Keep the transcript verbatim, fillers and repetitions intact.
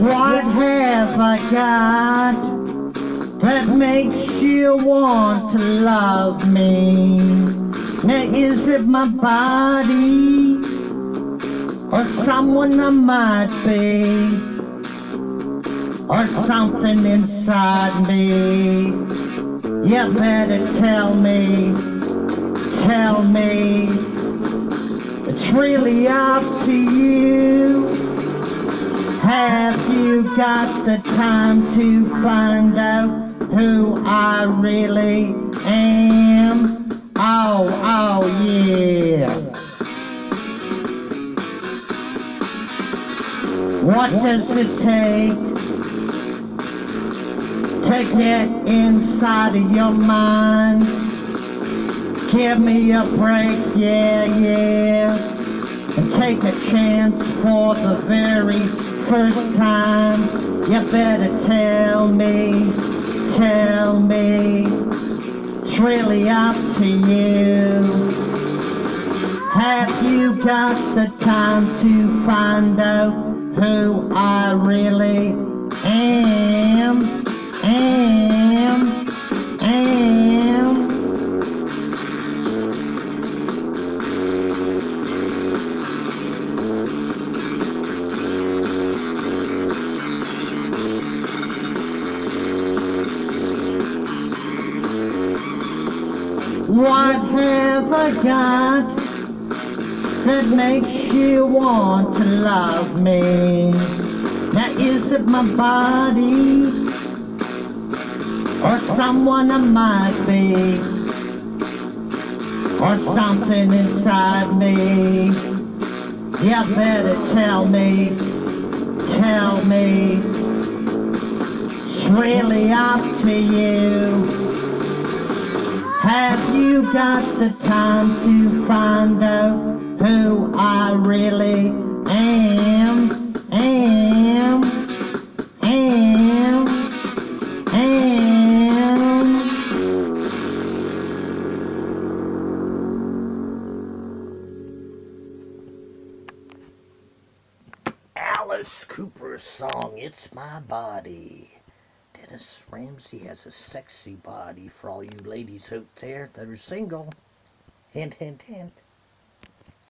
What have I got that makes you want to love me? Now is it my body or someone I might be, or something inside me? You better tell me, tell me. It's really up to you. Have you got the time to find out who I really am? Oh, oh yeah. What does it take to get inside of your mind? Give me a break, yeah, yeah. And take a chance for the very first time. You better tell me, tell me. It's really up to you. Have you got the time to find out who I really am, am, am? What have I got that makes you want to love me? Now is it my body or someone I might be, or something inside me? You better tell me, tell me. It's really up to you. Have you got the time to find out who I really am, am, am, am? Alice Cooper's song, It's My Body. Dennis Ramsay has a sexy body for all you ladies out there that are single. Hint, hint, hint.